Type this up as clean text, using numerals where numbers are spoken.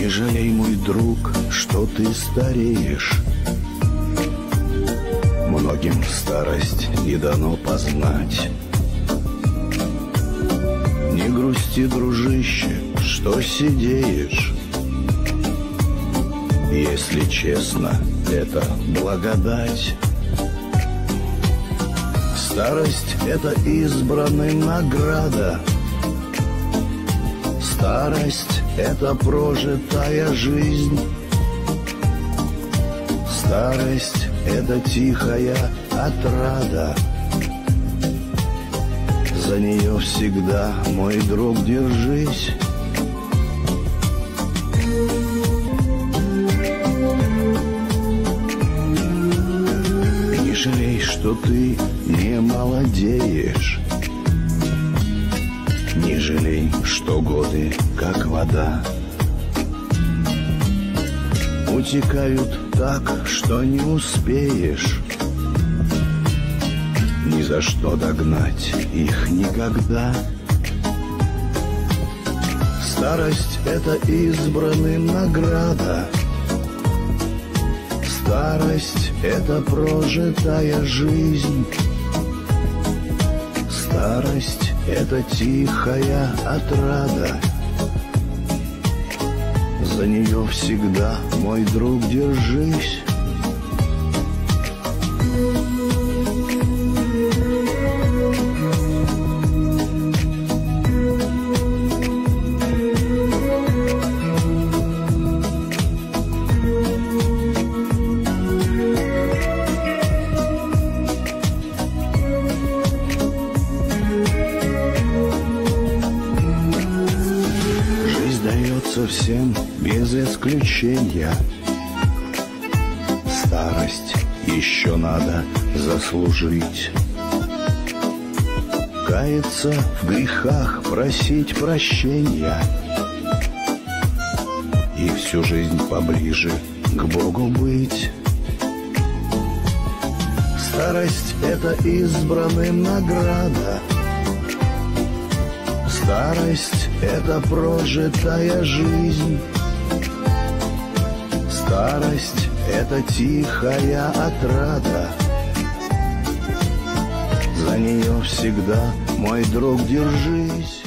Не жалей, мой друг, что ты стареешь. Многим старость не дано познать. Не грусти, дружище, что сидеешь. Если честно, это благодать. Старость — это избранная награда. Старость — это прожитая жизнь. Старость — это тихая отрада. За нее всегда, мой друг, держись. Не жалей, что ты не молодеешь. Не жалей, что годы, как вода, утекают так, что не успеешь ни за что догнать их никогда. Старость — это избранная награда. Старость — это прожитая жизнь. Старость — это тихая отрада. За нее всегда, мой друг, держись. Дается всем без исключения. Старость еще надо заслужить. Каяться в грехах, просить прощения и всю жизнь поближе к Богу быть. Старость — это избранная награда. Старость — это прожитая жизнь. Старость — это тихая отрада. За нее всегда, мой друг, держись.